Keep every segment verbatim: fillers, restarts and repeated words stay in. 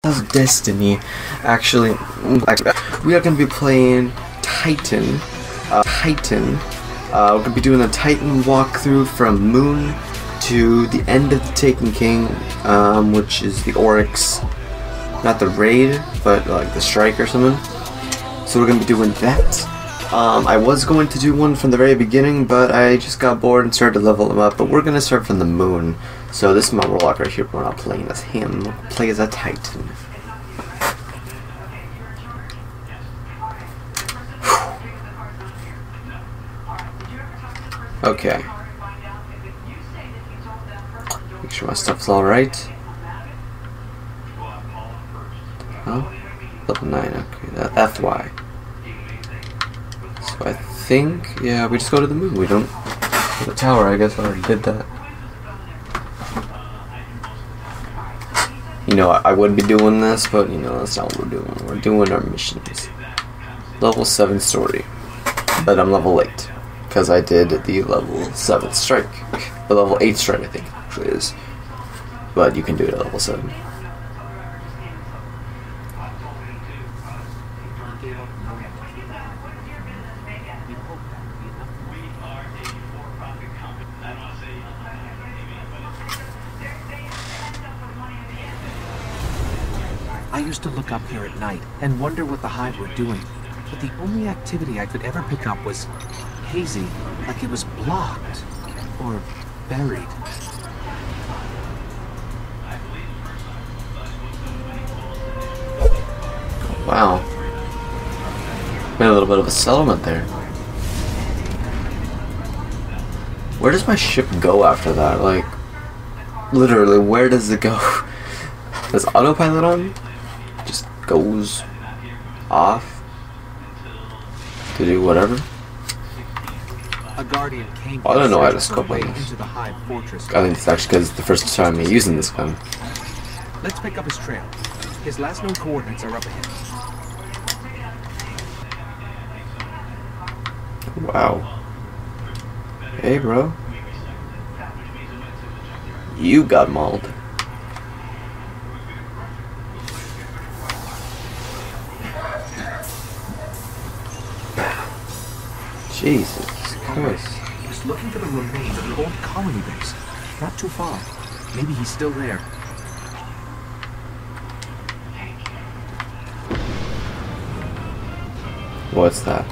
of Destiny. Actually, we are going to be playing Titan. Uh, Titan. Uh, we're going to be doing a Titan walkthrough from Moon to the end of the Taken King, um, which is the Oryx. Not the raid, but like the strike or something. So we're going to be doing that. Um, I was going to do one from the very beginning, but I just got bored and started to level him up. But we're going to start from the Moon. So this is my Warlock right here, but we're not playing as him. We'll play as a Titan. Okay. Make sure my stuff's alright. Huh? Level nine, okay, that, that's why. So I think, yeah, we just go to the Moon. We don't... The tower, I guess I already did that. You know, I, I would be doing this, but, you know, that's not what we're doing. We're doing our missions. Level seven story. But I'm level eight. Because I did the level seven strike. The level eight strike, I think, actually is. But you can do it at level seven. I used to look up here at night and wonder what the Hive were doing, but the only activity I could ever pick up was hazy, like it was blocked or buried. Wow. Made a little bit of a settlement there. Where does my ship go after that? Like, literally, where does it go? Does autopilot on? Just goes off to do whatever. A guardian came I don't know how to search scope her way on this. into the Hive fortress. I think it's actually because it's the first time I'm using this gun. Let's pick up his trail. His last known coordinates are up ahead. Wow. Hey, bro. You got mauled. Jesus Christ. He was looking for the remains of the old colony base. Not too far. Maybe he's still there. What's that?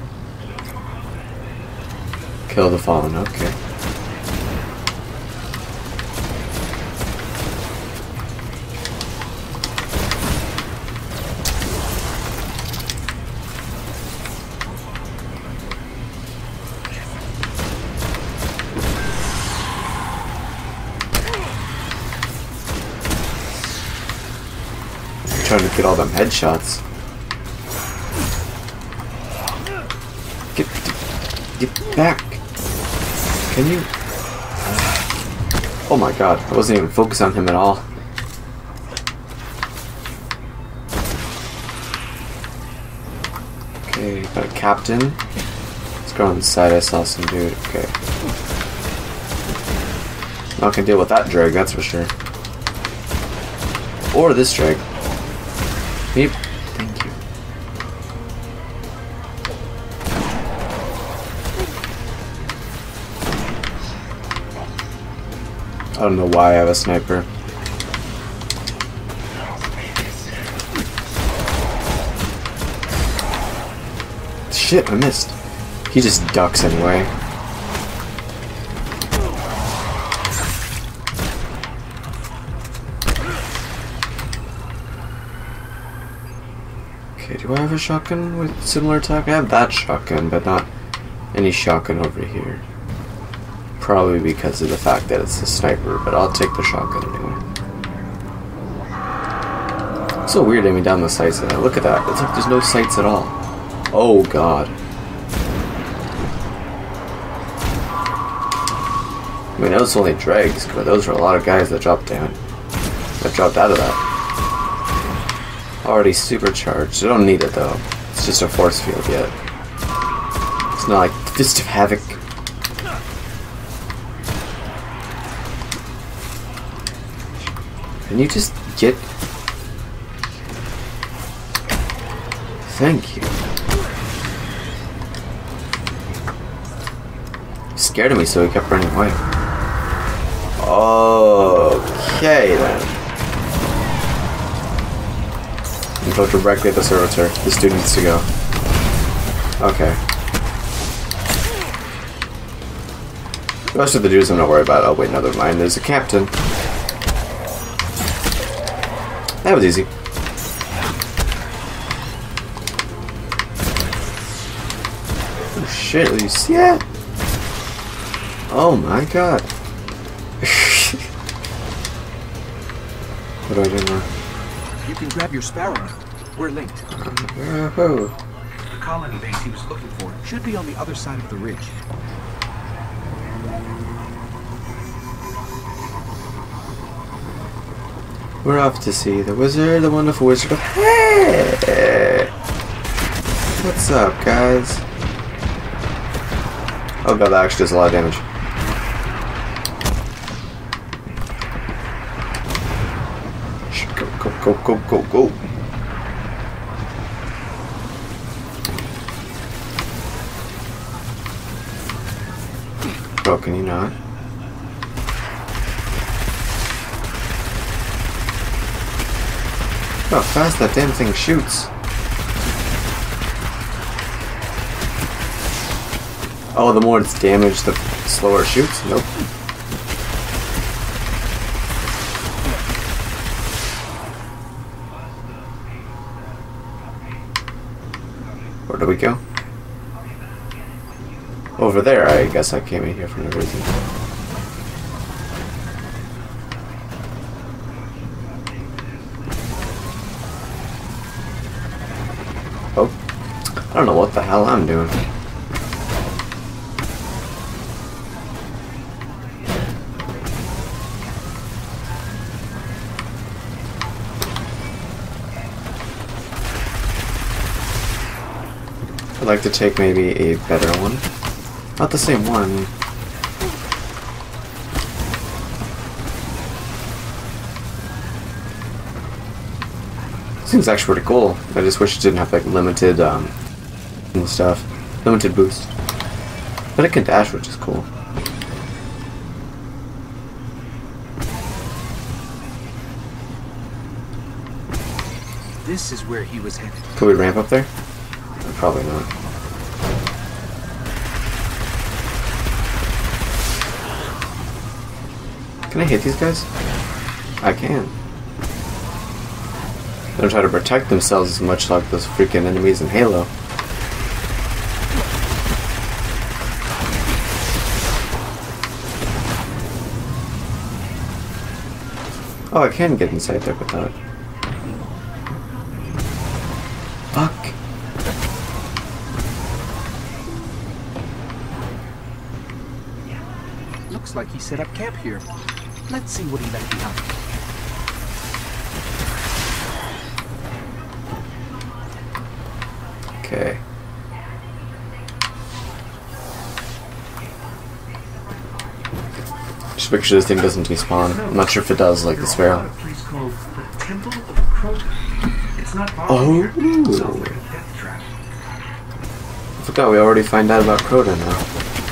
Kill the Fallen, okay. Trying to get all them headshots. Get, get back. Can you? Oh my god, I wasn't even focused on him at all. Okay, got a captain. Let's go on the side, I saw some dude. Okay. Not gonna deal with that drag, that's for sure. Or this drag. Yep. Thank you. I don't know why I have a sniper. Shit, I missed. He just ducks anyway. Okay, do I have a shotgun with similar attack? I have that shotgun, but not any shotgun over here. Probably because of the fact that it's a sniper, but I'll take the shotgun anyway. It's so weird aiming down the sights of that. Look at that. It's like there's no sights at all. Oh god. I mean, those only dregs, but those are a lot of guys that dropped down. That dropped out of that. Already supercharged. I don't need it though. It's just a force field yet. It's not like Fist of Havoc. Can you just get thank you. He scared of me, so he kept running away. Okay, then. You go directly at the servitor. This dude needs to go. Okay. The rest of the dudes I'm not worried about. Oh wait, never mind. There's a captain. That was easy. Oh shit, did you see that? Oh my god. What do I do now? You can grab your sparrow now. We're linked. Oh. The colony base he was looking for should be on the other side of the ridge. We're off to see the wizard, the wonderful wizard of... Hey! What's up, guys? Oh god, that actually does a lot of damage. Go, go, go, go, go, go. Oh, can you not? How fast that damn thing shoots. Oh, the more it's damaged, the slower it shoots? Nope. Where do we go? Over there, I guess I came in here for no reason. Oh. I don't know what the hell I'm doing. I'd like to take maybe a better one. Not the same one. This thing's actually pretty cool. I just wish it didn't have like limited um stuff. Limited boost. But it can dash, which is cool. This is where he was headed. Could we ramp up there? Probably not. Can I hit these guys? I can. They don't try to protect themselves as much like those freaking enemies in Halo. Oh, I can get inside there without. Fuck. Looks like he set up camp here. Let's see what he left behind. Okay. Just make sure this thing doesn't despawn. I'm not sure if it does, like the sparrow. Oh! I forgot we already find out about Crota now.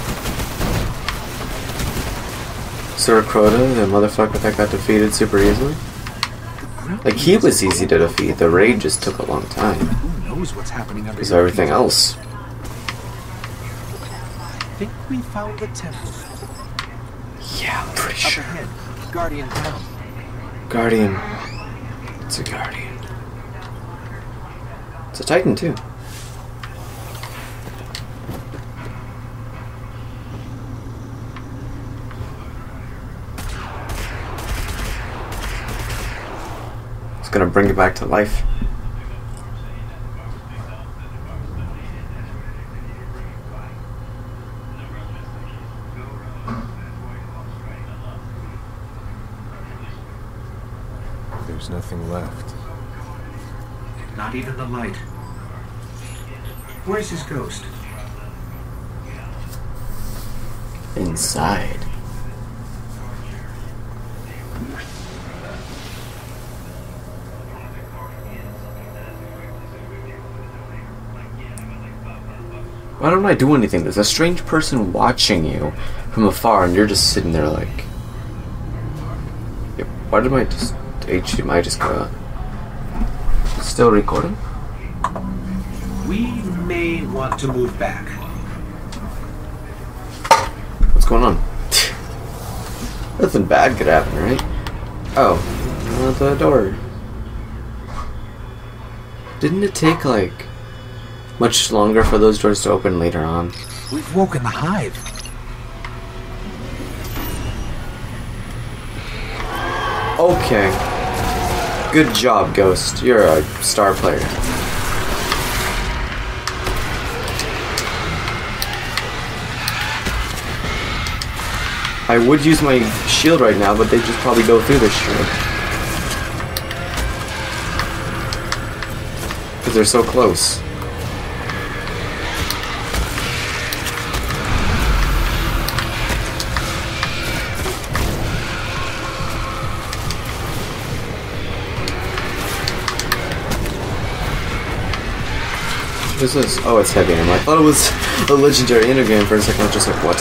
Sir Crota, the motherfucker that got defeated super easily. Like, he was easy to defeat. The raid just took a long time. Who knows what's happening under Because everything else. I think we found the temple. Yeah, I'm pretty Up sure. ahead, Guardian down. Guardian. It's a Guardian. It's a Titan, too. It's gonna bring it back to life. There's nothing left. Not even the light. Where's his ghost? Inside. Why don't I do anything? There's a strange person watching you from afar, and you're just sitting there like... Yep. Why did my just H D M I just go out? Still recording? We may want to move back. What's going on? Nothing bad could happen, right? Oh, not the door. Didn't it take, like, much longer for those doors to open later on? We've woken the hive. Okay. Good job, Ghost. You're a star player. I would use my shield right now, but they just probably go through this shield. Because they're so close. What is this? Oh, it's heavy ammo. I thought it was a legendary intergame for a second. I was just like, what?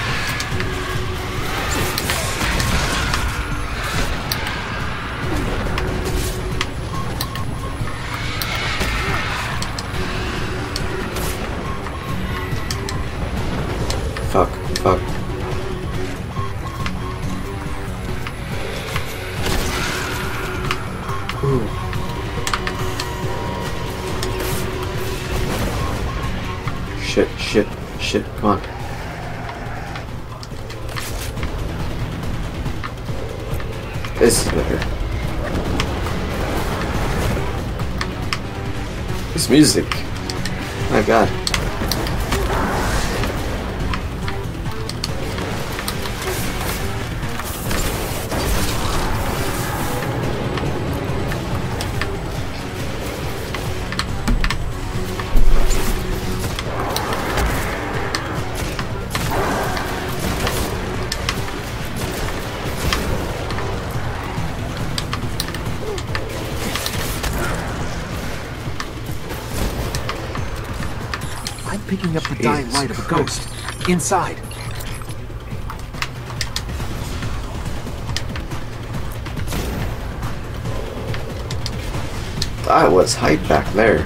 Fuck, fuck. Ooh. Shit, shit, shit, come on. This is better. This music. My god. Picking up the dying Jesus light of a Christ. ghost. Inside. That was hype back there.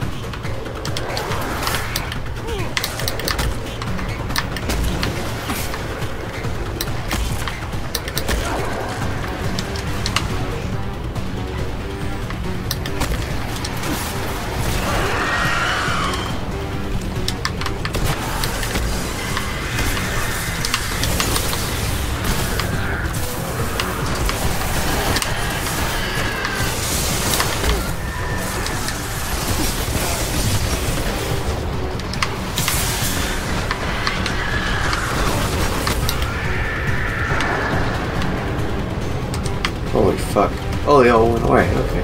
Holy fuck. Oh, they all went away. Okay.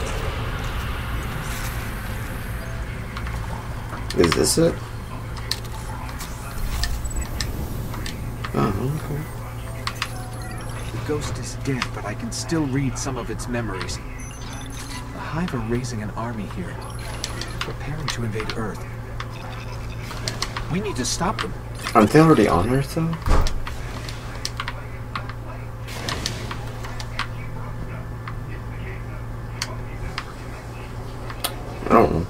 Is this it? Oh, okay. The ghost is dead, but I can still read some of its memories. The hive are raising an army here, preparing to invade Earth. We need to stop them. Aren't they already on Earth, though? I don't know.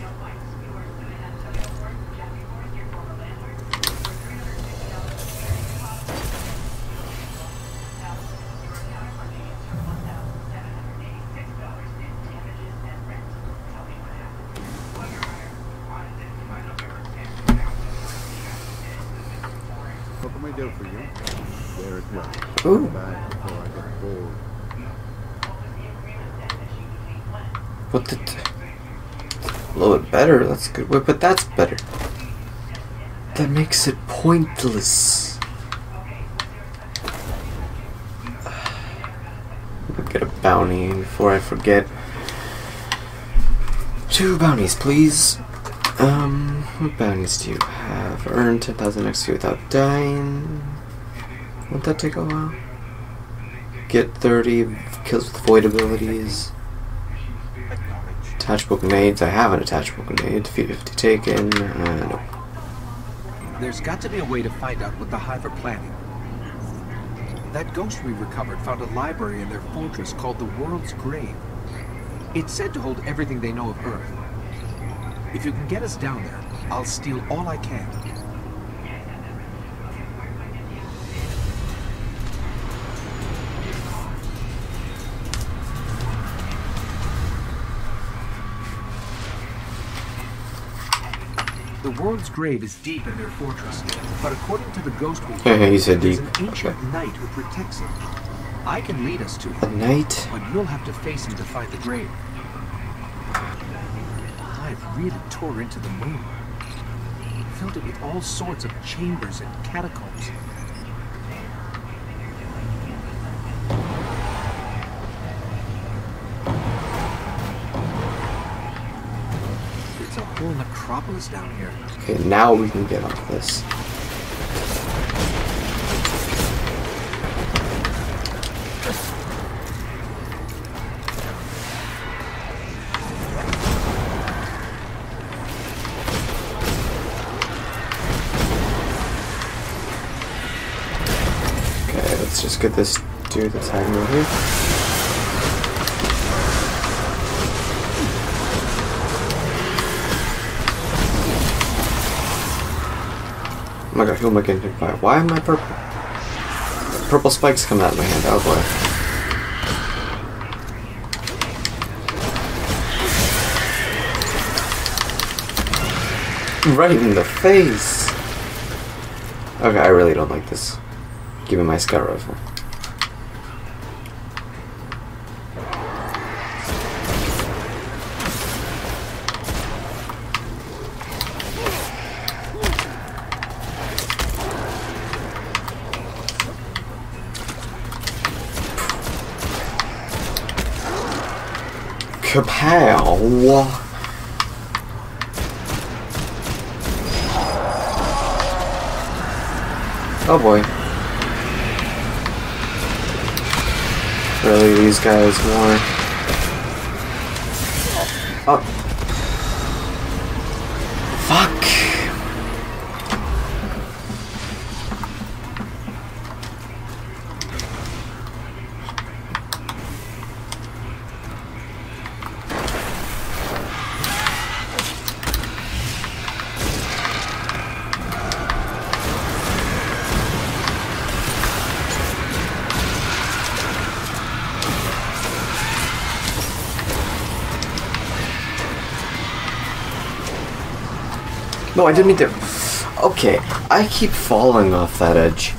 What can we do for you? There it was. Ooh. Back before I get bored. What the... T a little bit better, that's good. Wait, but that's better. That makes it pointless. I'll get a bounty before I forget. Two bounties, please. Um, what bounties do you have? Earn ten thousand X P without dying. Won't that take a while? Get thirty kills with void abilities. Attachable grenades. I have an attachable grenade. Defeat fifty taken. Uh, no. There's got to be a way to find out what the Hive are planning. That ghost we recovered found a library in their fortress called the World's Grave. It's said to hold everything they know of Earth. If you can get us down there, I'll steal all I can. The World's Grave is deep in their fortress, but according to the ghost we Yeah, he said there's deep. an ancient knight who protects it. I can lead us to The him, knight. but you'll have to face him to find the grave. The Hive really tore into the moon. Filled it with all sorts of chambers and catacombs. It's a whole necropolis down here. Okay, now we can get off this. Okay, let's just get this dude that's hiding over here. Oh my god, who am I getting hit by? Why am I purple? Purple spikes coming out of my hand. Oh boy. Right in the face! Okay, I really don't like this. Give me my scout rifle. Kapow! Oh boy. Really, these guys more. Oh. Fuck! No, I didn't mean to. Okay, I keep falling off that edge.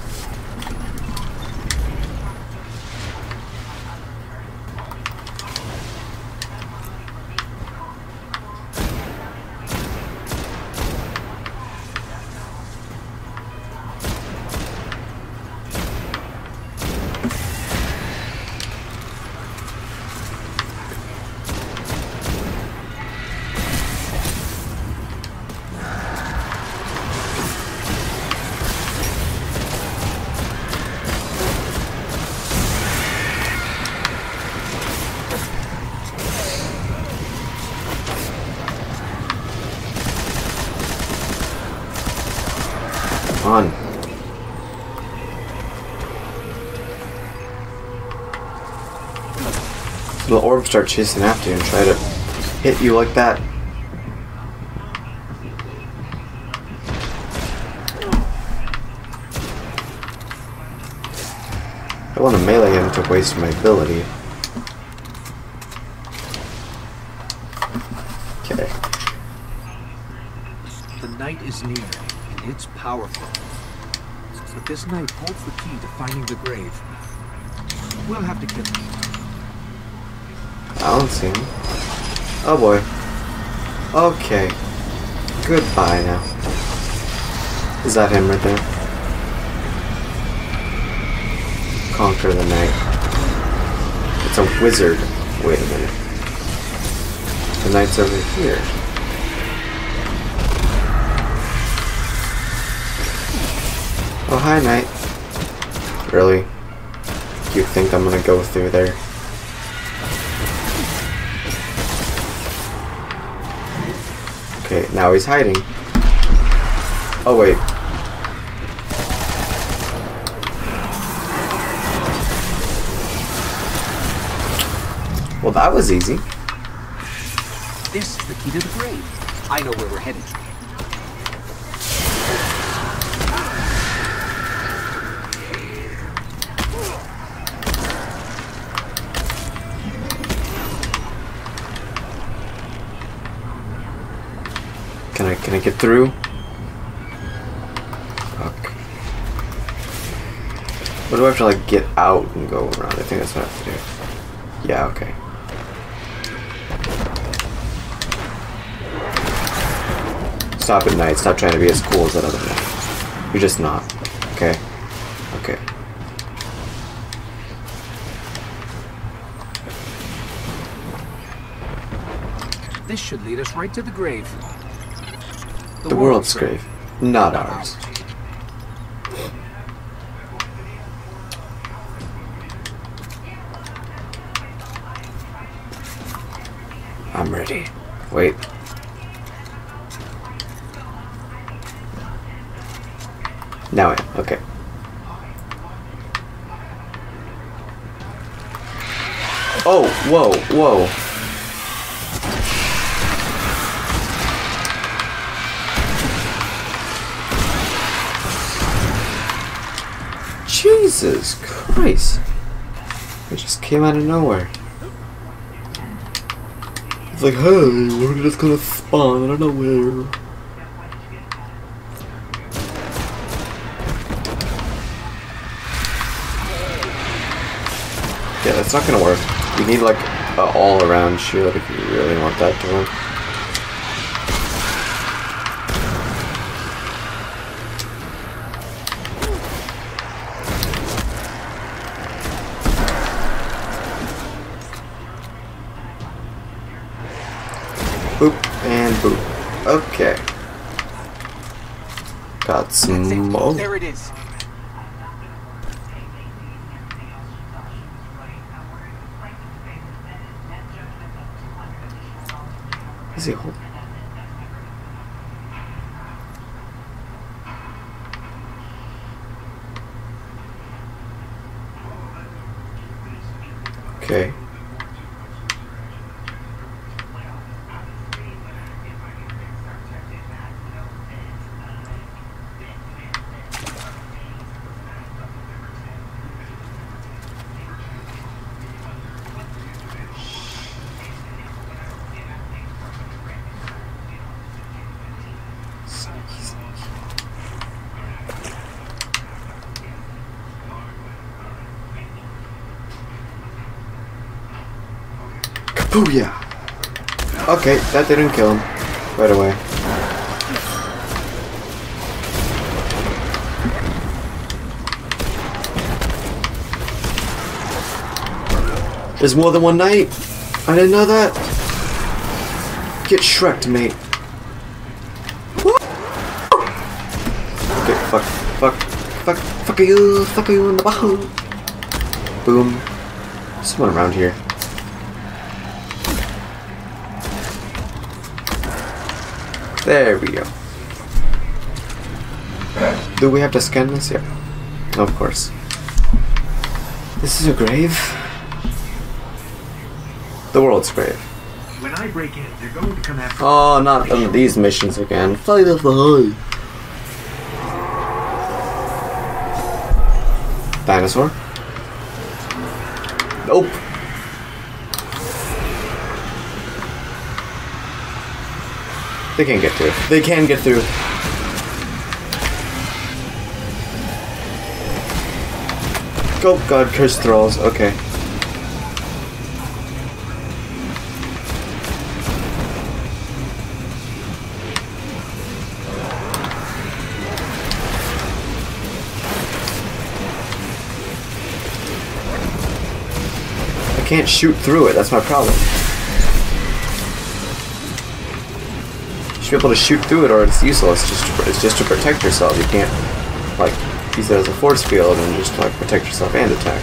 On. The orbs start chasing after you and try to hit you like that. I want to melee him to waste my ability. Okay. The night is near, and it's powerful. But this knight holds the key to finding the grave. We'll have to kill him. I don't see him. Oh boy. Okay. Goodbye now. Is that him right there? Conquer the night. It's a wizard. Wait a minute. The knight's over here. Oh, hi, knight. Really? You think I'm gonna go through there? Okay, now he's hiding. Oh, wait. Well, that was easy. This is the key to the grave. I know where we're headed. Can I can I get through? Fuck. What do I have to like get out and go around? I think that's what I have to do. Yeah, okay. Stop at night. Stop trying to be as cool as that other guy. You're just not. Okay? Okay. This should lead us right to the grave. The, the world's grave, grave. Not ours. I'm ready. Wait. Now I am. Okay. Oh, whoa, whoa. Jesus Christ. It just came out of nowhere. It's like, hey, we're just gonna spawn out of nowhere. Yeah, that's not gonna work. You need like an all-around shield if you really want that to work. Boop and boop. Okay. Got some more. There it is. Is he holding? Okay. Booyah! Okay, that didn't kill him right away. There's more than one night. I didn't know that. Get Shrek'd, mate. Okay, fuck, fuck, fuck, fuck you, fuck you in the bahu. Boom. Someone around here. There we go. Do we have to scan this? Yeah. Of course. This is a grave. The world's grave. When I break in, they're going to come after. Oh, not on these missions again. Fight of the high. Dinosaur? Nope. They can't get through. They can get through. Oh god, cursed thralls. Okay. I can't shoot through it. That's my problem. You should be able to shoot through it, or it's useless. It's just to, it's just to protect yourself. You can't like use it as a force field and just like protect yourself and attack.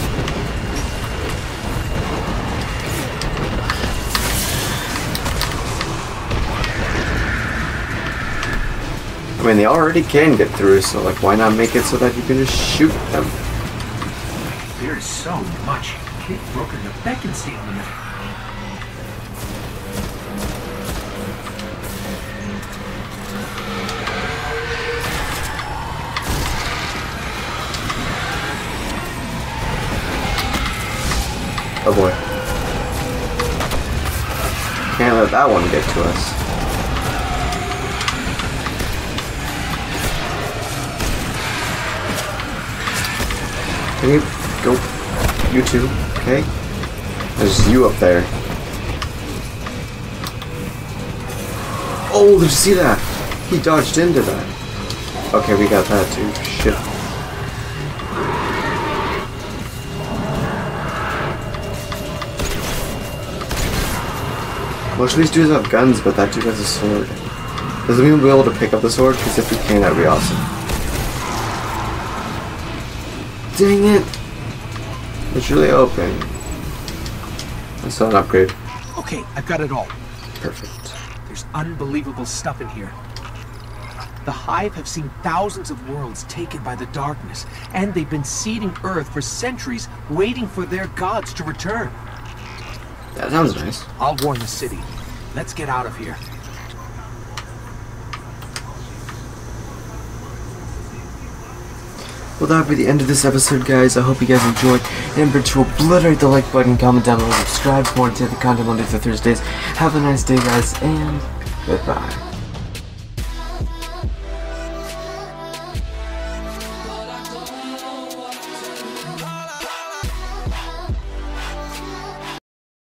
I mean, they already can get through, so like, why not make it so that you can just shoot them? There's so much. They've broken the Beacon seal limit. boy. Can't let that one get to us. Can you go? You too, okay? There's you up there. Oh, did you see that? He dodged into that. Okay, we got that too. Shit. Most of these dudes have guns, but that dude has a sword. Doesn't mean we'll be able to pick up the sword, because if we can, that'd be awesome. Dang it! It's really open. That's not an upgrade. Okay, I've got it all. Perfect. There's unbelievable stuff in here. The Hive have seen thousands of worlds taken by the darkness, and they've been seeding Earth for centuries, waiting for their gods to return. That sounds nice. I'll warn the city. Let's get out of here. Well, that'll be the end of this episode, guys. I hope you guys enjoyed. Remember to obliterate the like button, comment down below, subscribe for more daily content Monday through Thursdays. Have a nice day, guys, and goodbye.